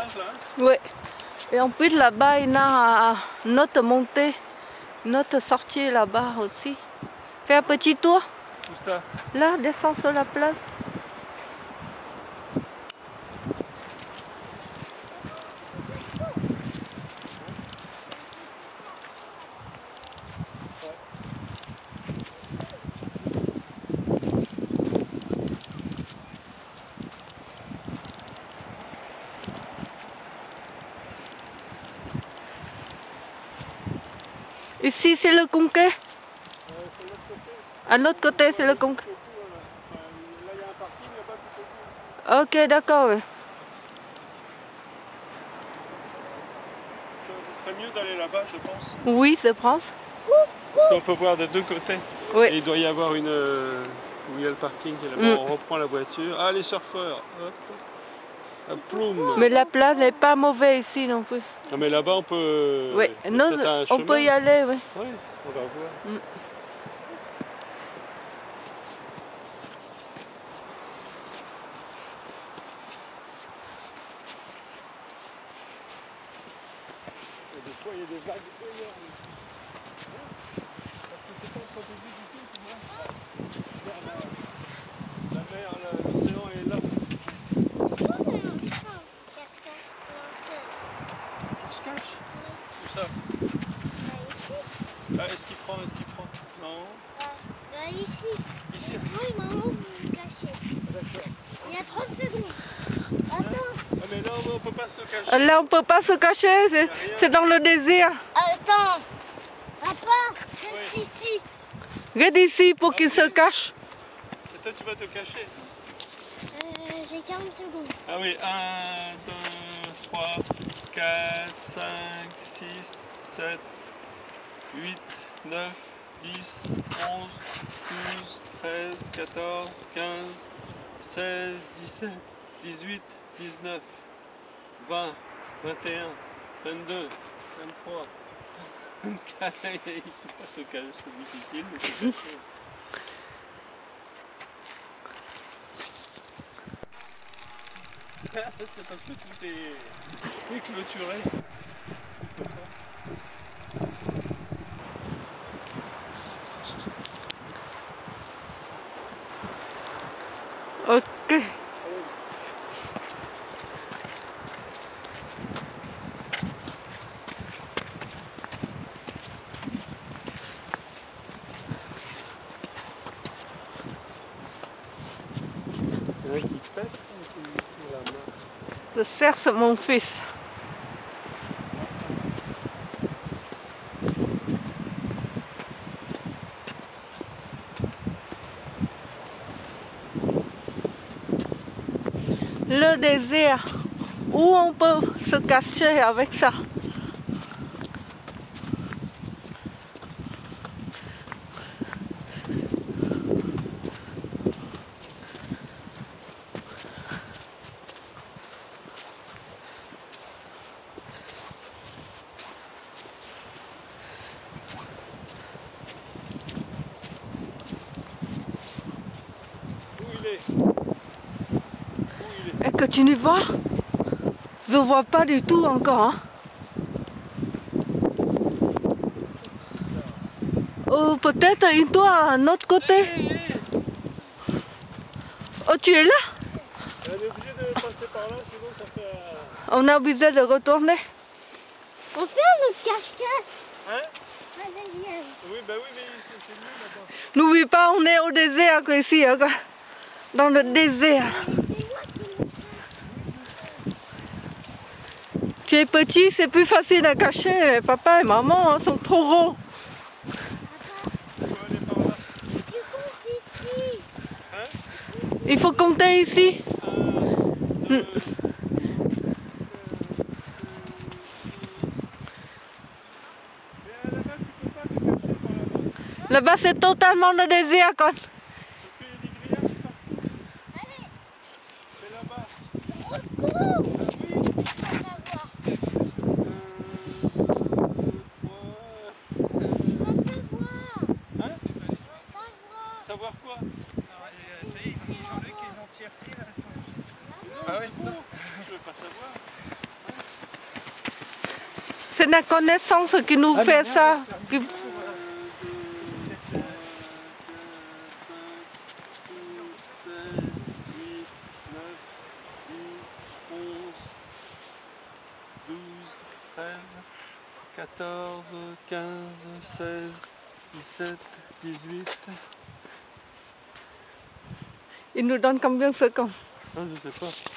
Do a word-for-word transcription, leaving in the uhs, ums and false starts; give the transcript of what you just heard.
plage là. Oui. Et en plus là-bas, il y a une autre montée, une autre sortie là-bas aussi. Fais un petit tour. Où ça? Là, descends sur la place. Ici, c'est le Conquet. Euh, c'est l'autre côté. À l'autre côté, c'est le Conquet. Là, il y a un parking là-bas tout au bout. Ok, d'accord. Oui. Ce serait mieux d'aller là-bas, je pense. Oui, c'est France. Parce qu'on peut voir des deux côtés. Oui. Et il doit y avoir une... euh, où il y a le parking. Et là-bas, Mm. on reprend la voiture. Ah, les surfeurs. Hop. Un ploum. Mais la place n'est pas mauvaise ici non plus. Non, mais là-bas, on peut... Oui, il y a non, peut-être un on chemin. peut y aller, oui. Oui, on va voir. Mm. Et des fois, il y a des vagues énormes. Parce que c'est pas protégé du tout, tu vois. La, la mer, l'océan est là. Cache-cache. Où ça? Ah, est-ce qu'il prend? Est-ce qu'il prend? Non. Bah, bah ici. Ici. Et toi et maman, vous vous cachez. D'accord. Il y a trente secondes. Attends. Ah, mais là, on peut pas se cacher. Là, on peut pas se cacher, c'est dans le désert. Attends. Papa, reste Oui. ici. Regarde ici pour qu'il se cache. Et toi, tu vas te cacher. Euh, j'ai quarante secondes. Ah oui, un, deux, trois, quatre, cinq, six, sept, huit, neuf, dix, onze, douze, treize, quatorze, quinze, seize, dix-sept, dix-huit, dix-neuf, vingt, vingt et un, vingt-deux, vingt-trois, vingt-quatre. Il ne faut pas se cacher, c'est difficile, mais c'est caché. C'est parce que tout est, est clôturé. Ok. Il y en a qui pètent ou qui la main. Je cherche mon fils. Le désert, où on peut se cacher avec ça. Où il est? Où il est? Et que tu ne vois, je vois pas du tout encore. Hein. Oh, peut-être une toi à un autre côté. Hey, hey, hey. Oh, tu es là? On est obligé de passer par là, sinon ça fait... Euh... On est obligé de retourner. On fait un autre cache-cache. Hein? Un deuxième. Oui, bah oui, mais c'est mieux là-bas. N'oublie pas, on est au désert ici, hein, dans le désert. Tu es petit, c'est plus facile à cacher. Papa et maman hein, sont trop gros. On peut aller par là. Tu comptes ici. Hein? Il faut compter ici. Un, deux, Là-bas, c'est totalement le désert. Quand... parce qu'il y a des grillages partout. Allez. C'est là-bas. Cours. Ah oui. On va voir. Hein? On va savoir. Savoir quoi? Ça y est, ils ont mis Jean-Luc et Jean-Pierre. Ah oui, c'est ça. Je veux pas savoir. C'est la connaissance qui nous Ah, fait mais ça. qui- quatorze, quinze, seize, dix-sept, dix-huit. Il nous donne combien de secondes? Ah, je sais pas.